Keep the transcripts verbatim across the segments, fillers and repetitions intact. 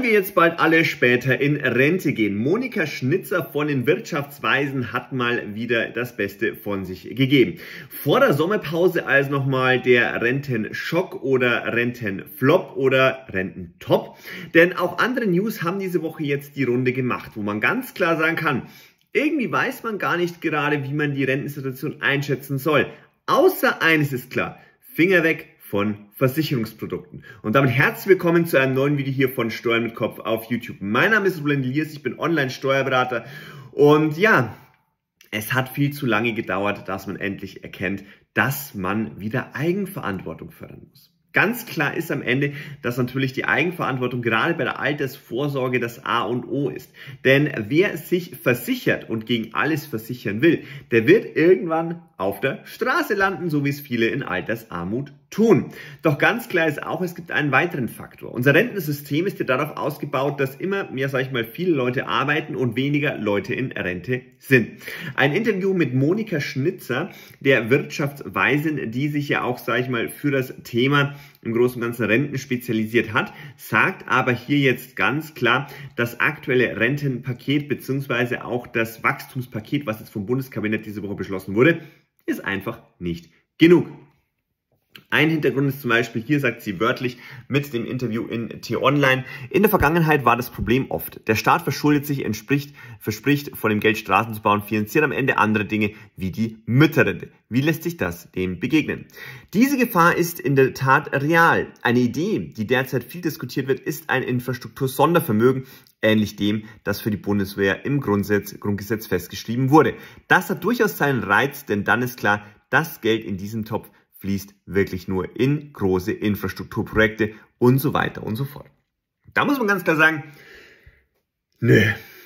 Sollen wir jetzt bald alle später in Rente gehen? Monika Schnitzer von den Wirtschaftsweisen hat mal wieder das Beste von sich gegeben. Vor der Sommerpause also nochmal der Rentenschock oder Rentenflop oder Rententop. Denn auch andere News haben diese Woche jetzt die Runde gemacht, wo man ganz klar sagen kann, irgendwie weiß man gar nicht gerade, wie man die Rentensituation einschätzen soll. Außer eines ist klar, Finger weg von Versicherungsprodukten. Und damit herzlich willkommen zu einem neuen Video hier von Steuern mit Kopf auf YouTube. Mein Name ist Roland Elias, ich bin Online-Steuerberater und ja, es hat viel zu lange gedauert, dass man endlich erkennt, dass man wieder Eigenverantwortung fördern muss. Ganz klar ist am Ende, dass natürlich die Eigenverantwortung gerade bei der Altersvorsorge das A und O ist. Denn wer sich versichert und gegen alles versichern will, der wird irgendwann auf der Straße landen, so wie es viele in Altersarmut tun. Doch ganz klar ist auch, es gibt einen weiteren Faktor. Unser Rentensystem ist ja darauf ausgebaut, dass immer mehr, sag ich mal, viele Leute arbeiten und weniger Leute in Rente sind. Ein Interview mit Monika Schnitzer, der Wirtschaftsweisin, die sich ja auch, sag ich mal, für das Thema im Großen und Ganzen Renten spezialisiert hat, sagt aber hier jetzt ganz klar, das aktuelle Rentenpaket bzw. auch das Wachstumspaket, was jetzt vom Bundeskabinett diese Woche beschlossen wurde, ist einfach nicht genug. Ein Hintergrund ist zum Beispiel, hier sagt sie wörtlich mit dem Interview in T-Online, in der Vergangenheit war das Problem oft, der Staat verschuldet sich, entspricht, verspricht von dem Geld Straßen zu bauen, finanziert am Ende andere Dinge wie die Mütterrente. Wie lässt sich das dem begegnen? Diese Gefahr ist in der Tat real. Eine Idee, die derzeit viel diskutiert wird, ist ein Infrastruktur-Sondervermögen, ähnlich dem, das für die Bundeswehr im Grundsatz, Grundgesetz festgeschrieben wurde. Das hat durchaus seinen Reiz, denn dann ist klar, das Geld in diesem Topf fließt wirklich nur in große Infrastrukturprojekte und so weiter und so fort. Da muss man ganz klar sagen, nö.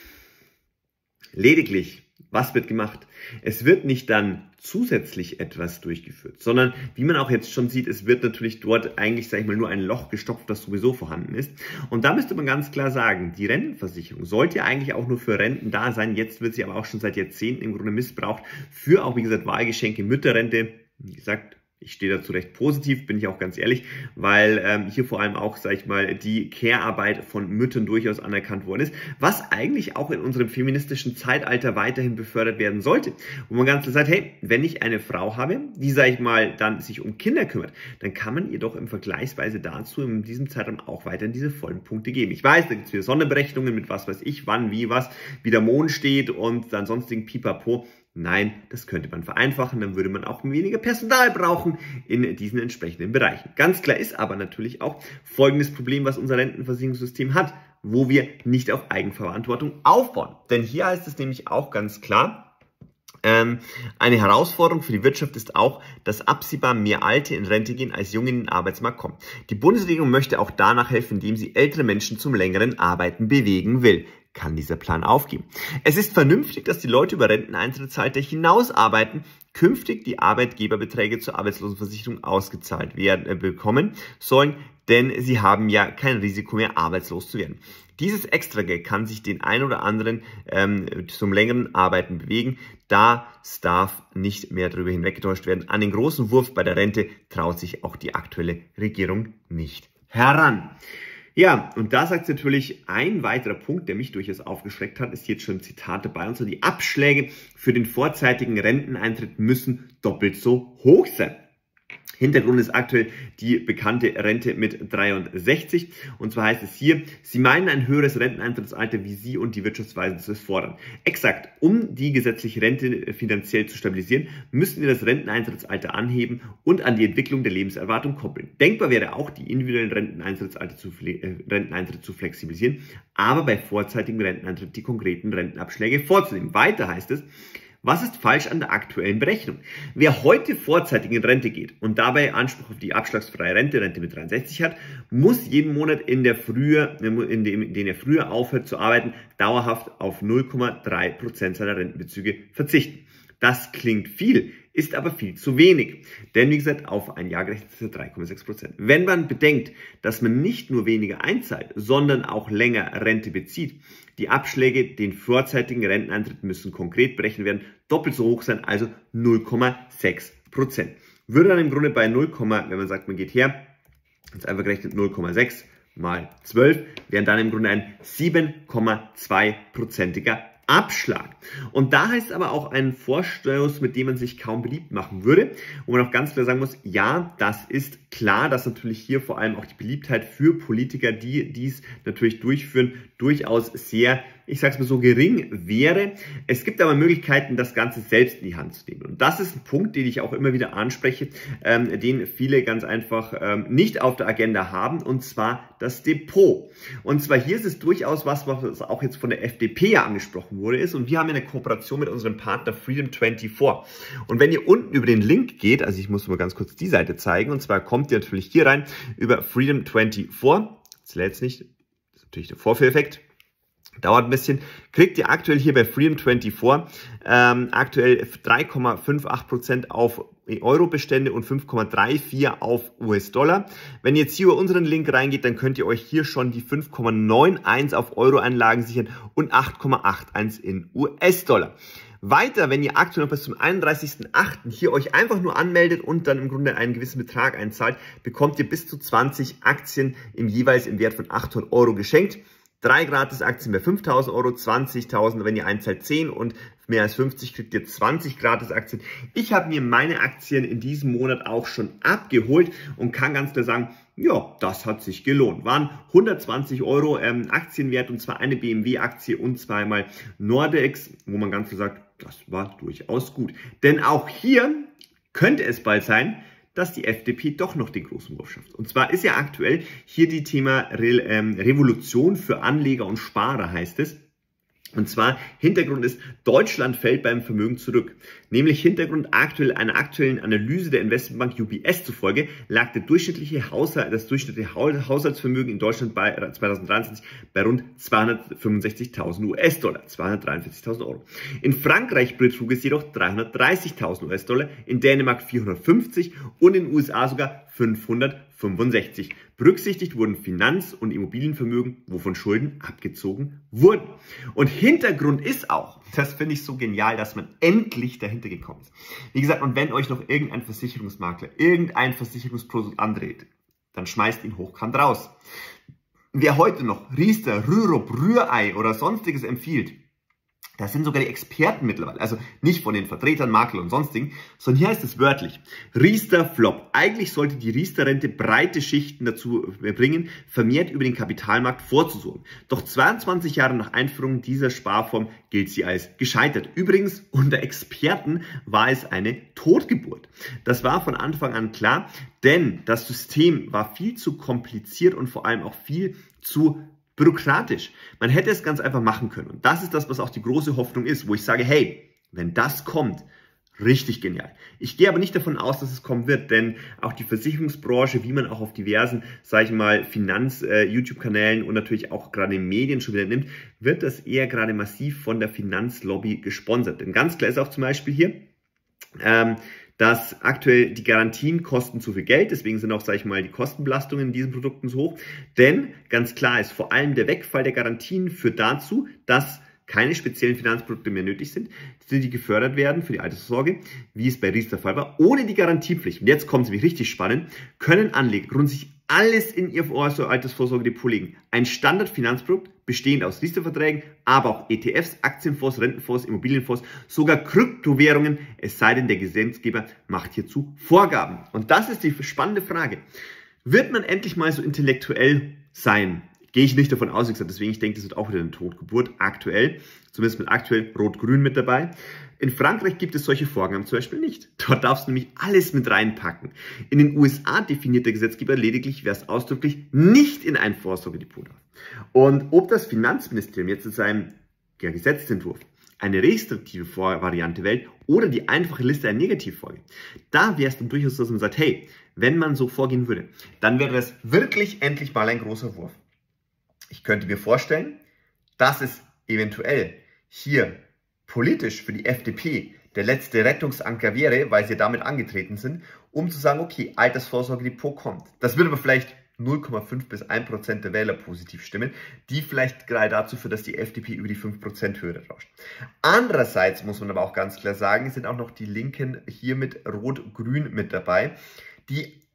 Lediglich, was wird gemacht? Es wird nicht dann zusätzlich etwas durchgeführt, sondern wie man auch jetzt schon sieht, es wird natürlich dort eigentlich, sage ich mal, nur ein Loch gestopft, das sowieso vorhanden ist. Und da müsste man ganz klar sagen, die Rentenversicherung sollte ja eigentlich auch nur für Renten da sein. Jetzt wird sie aber auch schon seit Jahrzehnten im Grunde missbraucht für auch, wie gesagt, Wahlgeschenke, Mütterrente, wie gesagt, ich stehe dazu recht positiv, bin ich auch ganz ehrlich, weil ähm, hier vor allem auch, sage ich mal, die Care-Arbeit von Müttern durchaus anerkannt worden ist, was eigentlich auch in unserem feministischen Zeitalter weiterhin befördert werden sollte. Wo man ganz klar sagt, hey, wenn ich eine Frau habe, die, sage ich mal, dann sich um Kinder kümmert, dann kann man ihr doch im Vergleichsweise dazu in diesem Zeitraum auch weiterhin diese vollen Punkte geben. Ich weiß, da gibt es wieder Sonderberechnungen mit was weiß ich, wann, wie, was, wie der Mond steht und dann sonstigen Pipapo. Nein, das könnte man vereinfachen, dann würde man auch weniger Personal brauchen in diesen entsprechenden Bereichen. Ganz klar ist aber natürlich auch folgendes Problem, was unser Rentenversicherungssystem hat, wo wir nicht auf Eigenverantwortung aufbauen. Denn hier heißt es nämlich auch ganz klar, ähm, eine Herausforderung für die Wirtschaft ist auch, dass absehbar mehr Alte in Rente gehen, als Junge in den Arbeitsmarkt kommen. Die Bundesregierung möchte auch danach helfen, indem sie ältere Menschen zum längeren Arbeiten bewegen will. Kann dieser Plan aufgehen? Es ist vernünftig, dass die Leute über Renteneintrittsalter hinaus arbeiten, künftig die Arbeitgeberbeträge zur Arbeitslosenversicherung ausgezahlt werden, äh, bekommen sollen, denn sie haben ja kein Risiko mehr, arbeitslos zu werden. Dieses Extrageld kann sich den ein oder anderen ähm, zum längeren Arbeiten bewegen. Das darf nicht mehr darüber hinweggetäuscht werden. An den großen Wurf bei der Rente traut sich auch die aktuelle Regierung nicht heran. Ja, und da sagt natürlich ein weiterer Punkt, der mich durchaus aufgeschreckt hat, ist jetzt schon ein Zitat dabei, und zwar die Abschläge für den vorzeitigen Renteneintritt müssen doppelt so hoch sein. Hintergrund ist aktuell die bekannte Rente mit dreiundsechzig. Und zwar heißt es hier, Sie meinen ein höheres Renteneintrittsalter, wie Sie und die Wirtschaftsweisen es fordern. Exakt, um die gesetzliche Rente finanziell zu stabilisieren, müssen wir das Renteneintrittsalter anheben und an die Entwicklung der Lebenserwartung koppeln. Denkbar wäre auch, die individuellen Renteneintrittsalter zu, äh, Renteneintritt zu flexibilisieren, aber bei vorzeitigem Renteneintritt die konkreten Rentenabschläge vorzunehmen. Weiter heißt es, was ist falsch an der aktuellen Berechnung? Wer heute vorzeitig in Rente geht und dabei Anspruch auf die abschlagsfreie Rente, Rente mit dreiundsechzig hat, muss jeden Monat, in, der früher, in, dem, in dem er früher aufhört zu arbeiten, dauerhaft auf null Komma drei Prozent seiner Rentenbezüge verzichten. Das klingt viel, ist aber viel zu wenig. Denn wie gesagt, auf ein Jahr gerechnet ist es drei Komma sechs Prozent. Wenn man bedenkt, dass man nicht nur weniger einzahlt, sondern auch länger Rente bezieht, die Abschläge, den vorzeitigen Renteneintritt müssen konkret berechnet werden, doppelt so hoch sein, also null Komma sechs Prozent. Würde dann im Grunde bei null, wenn man sagt, man geht her, jetzt einfach gerechnet null Komma sechs mal zwölf wären dann im Grunde ein sieben Komma zwei prozentiger Abschlag. Und da heißt aber auch ein Vorstoß, mit dem man sich kaum beliebt machen würde, wo man auch ganz klar sagen muss, ja, das ist klar, dass natürlich hier vor allem auch die Beliebtheit für Politiker, die dies natürlich durchführen, durchaus sehr, ich sag's mal so, gering wäre. Es gibt aber Möglichkeiten, das Ganze selbst in die Hand zu nehmen. Und das ist ein Punkt, den ich auch immer wieder anspreche, ähm, den viele ganz einfach ähm, nicht auf der Agenda haben, und zwar das Depot. Und zwar hier ist es durchaus was, was auch jetzt von der F D P ja angesprochen wurde, ist, und wir haben eine Kooperation mit unserem Partner Freedom vierundzwanzig. Und wenn ihr unten über den Link geht, also ich muss mal ganz kurz die Seite zeigen, und zwar kommt ihr natürlich hier rein über Freedom vierundzwanzig, jetzt lädt es nicht, das ist natürlich der Vorführeffekt, dauert ein bisschen, kriegt ihr aktuell hier bei Freedom vierundzwanzig ähm, aktuell drei Komma achtundfünfzig Prozent auf Euro-Bestände und fünf Komma vierunddreißig auf U S-Dollar. Wenn ihr jetzt hier über unseren Link reingeht, dann könnt ihr euch hier schon die fünf Komma einundneunzig auf Euro-Einlagen sichern und acht Komma einundachtzig in U S-Dollar. Weiter, wenn ihr aktuell noch bis zum einunddreißigsten achten hier euch einfach nur anmeldet und dann im Grunde einen gewissen Betrag einzahlt, bekommt ihr bis zu zwanzig Aktien im jeweils im Wert von achthundert Euro geschenkt. Drei Gratis-Aktien bei fünftausend Euro, zwanzigtausend, wenn ihr einzahlt zehn und mehr als fünfzig kriegt ihr zwanzig Gratis-Aktien. Ich habe mir meine Aktien in diesem Monat auch schon abgeholt und kann ganz klar sagen, ja, das hat sich gelohnt. Waren hundertzwanzig Euro ähm, Aktienwert, und zwar eine B M W-Aktie und zweimal Nordex, wo man ganz klar sagt, das war durchaus gut. Denn auch hier könnte es bald sein, dass die F D P doch noch den großen Wurf schafft. Und zwar ist ja aktuell hier die Thema Re ähm, Revolution für Anleger und Sparer, heißt es. Und zwar, Hintergrund ist, Deutschland fällt beim Vermögen zurück. Nämlich Hintergrund aktuell einer aktuellen Analyse der Investmentbank U B S zufolge lag der durchschnittliche Haushalt, das durchschnittliche Haushaltsvermögen in Deutschland bei zweitausenddreiundzwanzig bei rund zweihundertfünfundsechzigtausend U S-Dollar, zweihundertdreiundvierzigtausend Euro. In Frankreich betrug es jedoch dreihundertdreißigtausend U S-Dollar, in Dänemark vierhundertfünfzig und in den U S A sogar fünfhundertfünfundsechzig. Berücksichtigt wurden Finanz- und Immobilienvermögen, wovon Schulden abgezogen wurden. Und Hintergrund ist auch, das finde ich so genial, dass man endlich dahinter gekommen ist. Wie gesagt, und wenn euch noch irgendein Versicherungsmakler, irgendein Versicherungsprodukt andreht, dann schmeißt ihn hochkant raus. Wer heute noch Riester, Rürup, Rührei oder sonstiges empfiehlt, das sind sogar die Experten mittlerweile, also nicht von den Vertretern, Maklern und sonstigen, sondern hier heißt es wörtlich, Riester Flop. Eigentlich sollte die Riester-Rente breite Schichten dazu bringen, vermehrt über den Kapitalmarkt vorzusorgen. Doch zweiundzwanzig Jahre nach Einführung dieser Sparform gilt sie als gescheitert. Übrigens, unter Experten war es eine Totgeburt. Das war von Anfang an klar, denn das System war viel zu kompliziert und vor allem auch viel zu bürokratisch. Man hätte es ganz einfach machen können. Und das ist das, was auch die große Hoffnung ist, wo ich sage, hey, wenn das kommt, richtig genial. Ich gehe aber nicht davon aus, dass es kommen wird, denn auch die Versicherungsbranche, wie man auch auf diversen, sage ich mal, Finanz-YouTube-Kanälen und natürlich auch gerade in Medien schon wieder nimmt, wird das eher gerade massiv von der Finanzlobby gesponsert. Denn ganz klar ist auch zum Beispiel hier, ähm, dass aktuell die Garantien kosten zu viel Geld, deswegen sind auch, sage ich mal, die Kostenbelastungen in diesen Produkten so hoch. Denn ganz klar ist, vor allem der Wegfall der Garantien führt dazu, dass keine speziellen Finanzprodukte mehr nötig sind, die gefördert werden für die Altersvorsorge, wie es bei Riester der Fall war. Ohne die Garantiepflicht, und jetzt kommt es nämlich richtig spannend, können Anleger grundsätzlich alles in ihr Altersvorsorgedepot legen. Ein Standardfinanzprodukt, bestehend aus Riester-Verträgen, aber auch E T Fs, Aktienfonds, Rentenfonds, Immobilienfonds, sogar Kryptowährungen, es sei denn, der Gesetzgeber macht hierzu Vorgaben. Und das ist die spannende Frage. Wird man endlich mal so intellektuell sein? Gehe ich nicht davon aus, wie gesagt, deswegen ich denke, das wird auch wieder eine Totgeburt, aktuell, zumindest mit aktuell Rot-Grün mit dabei. In Frankreich gibt es solche Vorgaben zum Beispiel nicht. Dort darfst du nämlich alles mit reinpacken. In den U S A definiert der Gesetzgeber lediglich, wer es ausdrücklich nicht in ein Vorsorgedepot darf. Und ob das Finanzministerium jetzt in seinem ja, Gesetzentwurf eine restriktive Variante wählt oder die einfache Liste eine Negativfolge, da wäre es dann durchaus so, dass man sagt, hey, wenn man so vorgehen würde, dann wäre das wirklich endlich mal ein großer Wurf. Ich könnte mir vorstellen, dass es eventuell hier politisch für die F D P der letzte Rettungsanker wäre, weil sie damit angetreten sind, um zu sagen, okay, Altersvorsorgedepot kommt. Das würde aber vielleicht null Komma fünf bis ein Prozent der Wähler positiv stimmen, die vielleicht gerade dazu führt, dass die F D P über die fünf Prozent Hürde rauscht. Andererseits muss man aber auch ganz klar sagen, sind auch noch die Linken hier mit Rot-Grün mit dabei, die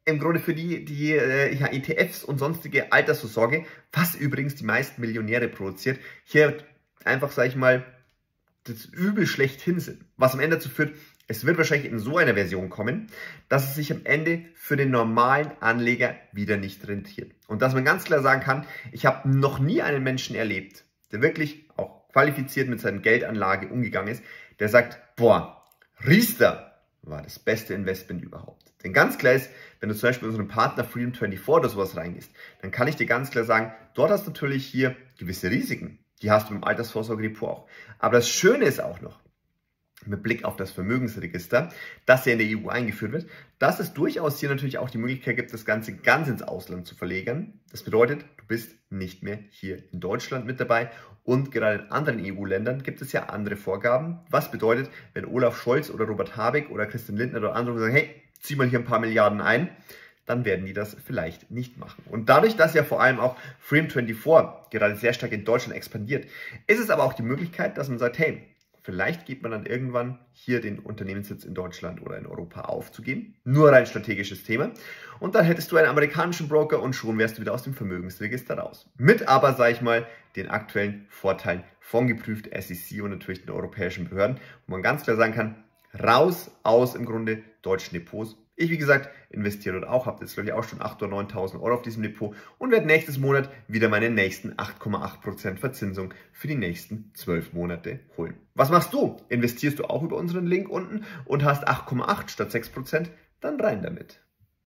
im Grunde für die, die äh, ja, E T Fs und sonstige Altersvorsorge, was übrigens die meisten Millionäre produziert, hier einfach, sage ich mal, das Übel schlechthin sind. Was am Ende dazu führt, es wird wahrscheinlich in so einer Version kommen, dass es sich am Ende für den normalen Anleger wieder nicht rentiert. Und dass man ganz klar sagen kann, ich habe noch nie einen Menschen erlebt, der wirklich auch qualifiziert mit seiner Geldanlage umgegangen ist, der sagt, boah, Riester war das beste Investment überhaupt. Denn ganz klar ist, wenn du zum Beispiel in so einen Partner Freedom vierundzwanzig oder sowas reingehst, dann kann ich dir ganz klar sagen, dort hast du natürlich hier gewisse Risiken. Die hast du im Altersvorsorgedepot auch. Aber das Schöne ist auch noch, mit Blick auf das Vermögensregister, das ja in der E U eingeführt wird, dass es durchaus hier natürlich auch die Möglichkeit gibt, das Ganze ganz ins Ausland zu verlagern. Das bedeutet, du bist nicht mehr hier in Deutschland mit dabei und gerade in anderen E U-Ländern gibt es ja andere Vorgaben. Was bedeutet, wenn Olaf Scholz oder Robert Habeck oder Christian Lindner oder andere sagen, hey, zieh mal hier ein paar Milliarden ein, dann werden die das vielleicht nicht machen. Und dadurch, dass ja vor allem auch Freedom vierundzwanzig gerade sehr stark in Deutschland expandiert, ist es aber auch die Möglichkeit, dass man sagt, hey, vielleicht gibt man dann irgendwann hier den Unternehmenssitz in Deutschland oder in Europa aufzugeben. Nur rein strategisches Thema. Und dann hättest du einen amerikanischen Broker und schon wärst du wieder aus dem Vermögensregister raus. Mit aber, sage ich mal, den aktuellen Vorteilen von geprüft S E C und natürlich den europäischen Behörden, wo man ganz klar sagen kann, raus aus im Grunde deutschen Depots. Ich, wie gesagt, investiere dort auch, habe jetzt, glaube ich, auch schon achttausend oder neuntausend Euro auf diesem Depot und werde nächstes Monat wieder meine nächsten acht Komma acht Prozent Verzinsung für die nächsten zwölf Monate holen. Was machst du? Investierst du auch über unseren Link unten und hast acht Komma acht statt sechs Prozent? Dann rein damit.